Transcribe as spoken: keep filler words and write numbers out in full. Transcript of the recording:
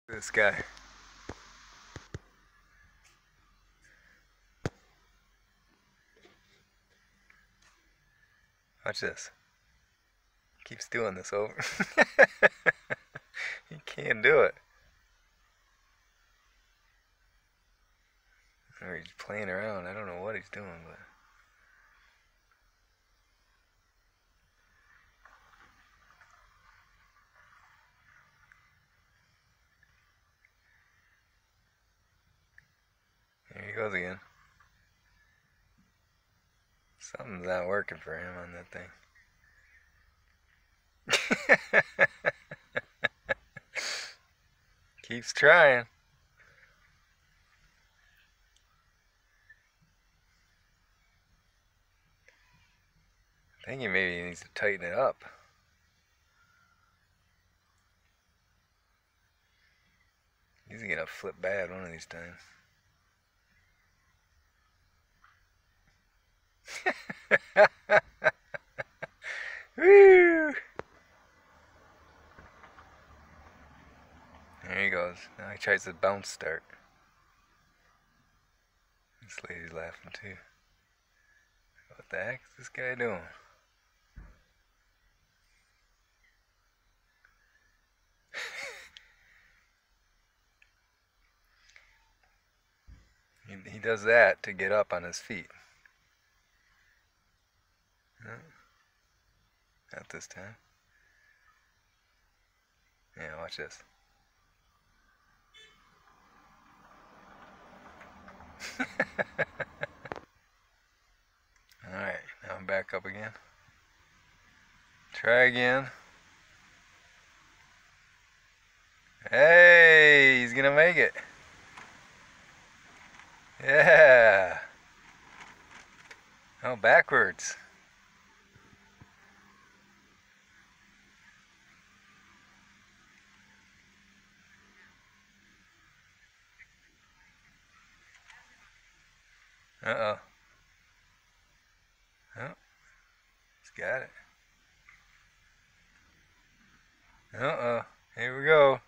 This guy. Watch this. Keeps doing this over. He can't do it. Or he's playing around. I don't know what he's doing, but there he goes again. Something's not working for him on that thing. Keeps trying. I think he maybe needs to tighten it up. He's gonna flip bad one of these times. Woo! There he goes. Now he tries to bounce start. This lady's laughing too. What the heck is this guy doing? he, he does that to get up on his feet. No, not this time. Yeah, watch this. Alright, now I'm back up again. Try again. Hey, he's gonna make it. Yeah. Oh, backwards. Uh-oh. Oh, he's got it. Uh-oh. Here we go.